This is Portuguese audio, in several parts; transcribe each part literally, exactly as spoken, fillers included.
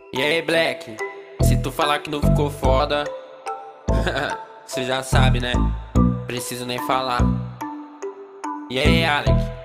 E aí, Black? Se tu falar que não ficou foda, você já sabe, né? Preciso nem falar. E aí, Alec?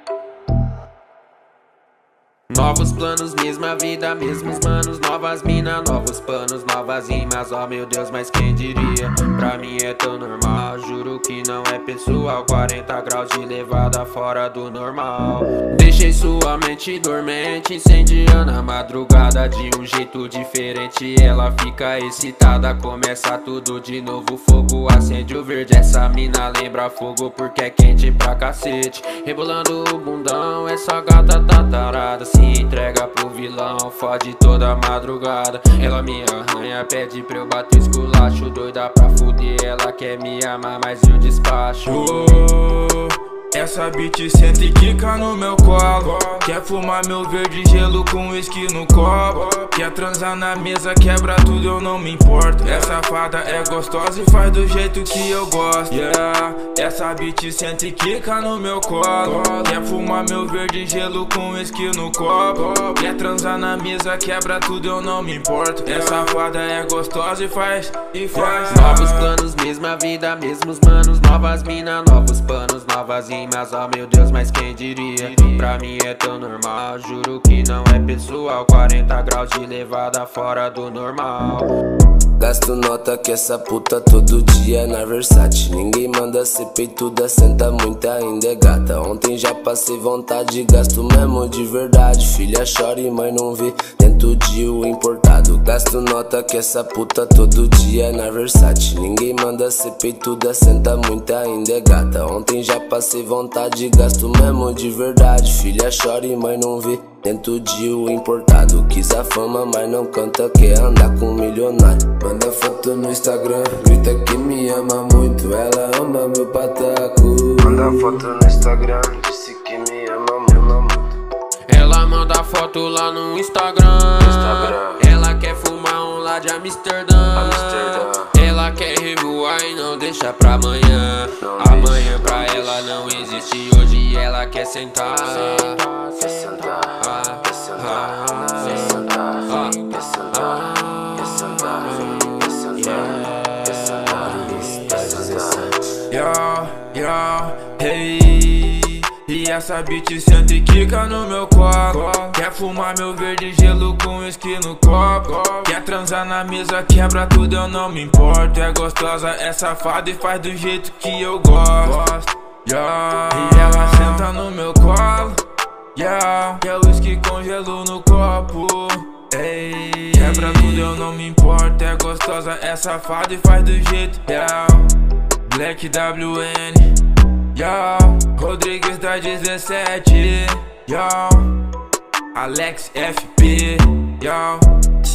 Novos planos, mesma vida, mesmos manos, novas mina, novos panos, novas rimas. Oh meu Deus, mas quem diria? Pra mim é tão normal, juro que não é pessoal. Quarenta graus de levada fora do normal. Deixei sua mente dormente, incendiando a madrugada de um jeito diferente. Ela fica excitada, começa tudo de novo. Fogo acende o verde, essa mina lembra fogo porque é quente pra cacete. Rebolando o bundão, é só gata tatarada. Se entrega pro vilão, fode toda madrugada. Ela me arranha, pede pra eu bater esculacho. Doida pra fuder, ela quer me amar, mas eu despacho. Oh, essa bitch senta e quica no meu colo. Quer fumar meu verde gelo com uísque no copo. Quer transar na mesa, quebra tudo, eu não me importo. Essa fada é gostosa e faz do jeito que eu gosto. Yeah, essa bitch senta e quica no meu colo. Quer fumar meu verde gelo com uísque no copo. Quer transar na mesa, quebra tudo, eu não me importo. Essa fada é gostosa e faz, e faz. Novos planos, mesma vida, mesmos manos, novas mina, novos panos, novas rimas. Oh meu Deus, mas quem diria? Pra mim é tão normal, juro que não é pessoal. Quarenta graus de levada fora do normal. Gasto nota que essa puta todo dia na Versace. Ninguém manda ser peituda, senta muito ainda é gata. Ontem já passei vontade, gasto mesmo de verdade. Filha chora e mãe não vê, tento de o importado. Gasto nota que essa puta todo dia na Versace. Ninguém manda ser peituda, senta muito ainda é gata. Ontem já passei vontade, gasto mesmo de verdade. Filha chora e mãe não vê, tento de o importado. Quis a fama, mas não canta, quer andar com um milionário. Manda foto no Instagram, grita que me ama muito. Ela ama meu pataco. Manda foto no Instagram, disse que me ama muito. Ela manda foto lá no Instagram. Instagram. Ela quer fumar um lá de Amsterdã. Amsterdã. Ela quer revoar e não deixa pra amanhã. Não Amanhã deixa, pra não ela deixa. não existe, hoje ela quer sentar. Quer sentar, quer sentar, quer sentar, quer sentar, quer sentar, quer sentar, quer sentar, quer sentar. Yo, yo, hey. E essa bitch senta e quica no meu colo. Quer fumar meu verde gelo com uísque no copo. Quer transar na mesa, quebra tudo, eu não me importo. É gostosa, é safada e faz do jeito que eu gosto. Yeah. E ela senta no meu colo. Yeah. Quer uísque com gelo no copo. Ei. Quebra tudo, eu não me importo. É gostosa, é safada e faz do jeito. Yeah. Black W N. Yo, Rodrigues da dezessete. Yo, Alex F P. Yo.